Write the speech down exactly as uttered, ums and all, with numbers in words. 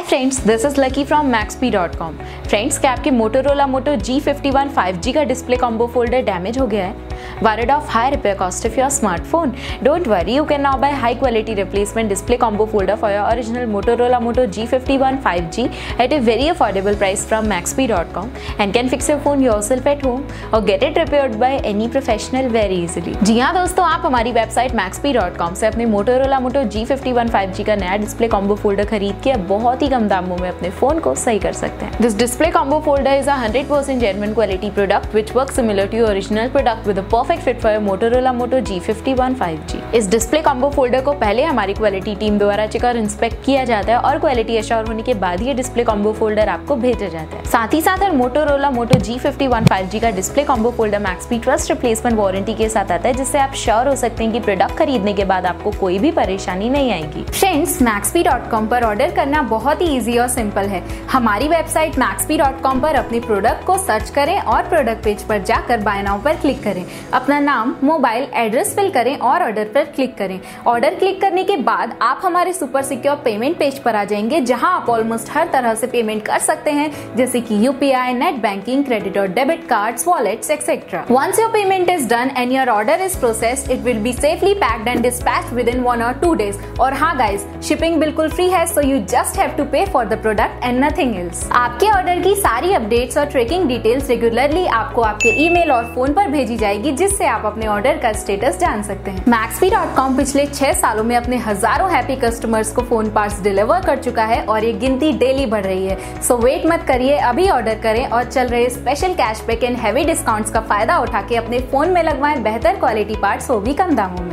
Friends, this is Lucky from MaxP dot com. Friends, क्या आपके Motorola Moto G fifty one five G का display combo folder damage हो गया है? Worried of high repair cost of your smartphone? Don't worry, you can now buy high quality replacement display combo folder for your original Motorola Moto G fifty one five G at a very affordable price from maxpy dot com and can fix your phone yourself at home or get it repaired by any professional very easily। जी हाँ दोस्तों, आप हमारी website maxpy dot com से अपने Motorola Moto G fifty one five G का नया display combo folder खरीद के बहुत ही कम दामों में अपने फोन को सही कर सकते हैं। This display combo folder is a one hundred percent genuine quality product which works similar to your original product with a perfect fit for your Motorola Moto G fifty one five G. इस display combo folder को पहले हमारी quality team द्वारा check और inspect किया जाता है और क्वालिटी एश्योर होने के बाद ये डिस्प्ले कॉम्बो फोल्डर आपको भेजा जाता है। साथ ही साथ हर Motorola Moto G fifty one five G का display combo folder MaxP trust replacement warranty के साथ आता है, जिससे आप श्योर हो सकते हैं कि प्रोडक्ट खरीदने के बाद आपको कोई भी परेशानी नहीं आएगी। फ्रेंड्स, मैक्सपी डॉट कॉम पर ऑर्डर करना बहुत ही इजी और सिंपल है। हमारी वेबसाइट मैक्सपी डॉट कॉम पर अपने प्रोडक्ट को सर्च करें और प्रोडक्ट पेज पर जाकर बाय नाउ पर क्लिक करें। अपना नाम, मोबाइल एड्रेस फिल करें और ऑर्डर पर क्लिक करें। ऑर्डर क्लिक करने के बाद आप हमारे सुपर सिक्योर पेमेंट पेज पर आ जाएंगे, जहां आप ऑलमोस्ट हर तरह से पेमेंट कर सकते हैं, जैसे कि यूपीआई, नेट बैंकिंग, क्रेडिट और debit cards, wallets etcetera. Once your payment is done and your order is processed, it will be safely packed and dispatched within one और टू डेज। और हाँ guys, shipping बिल्कुल free है, so you just have to pay for the product and nothing else. आपके order की सारी updates और tracking details regularly आपको आपके ईमेल और फोन पर भेजी जाएगी, जिससे आप अपने ऑर्डर का स्टेटस जान सकते हैं। मैक्सपी डॉट कॉम पिछले छह सालों में अपने हजारों हैप्पी कस्टमर्स को फोन पार्ट्स डिलीवर कर चुका है और ये गिनती डेली बढ़ रही है। सो वेट मत करिए, अभी ऑर्डर करें और चल रहे special cashback and heavy discounts का फायदा उठा के अपने फोन में लगवाएं बेहतर क्वालिटी पार्ट्स, वो भी कम दामों में।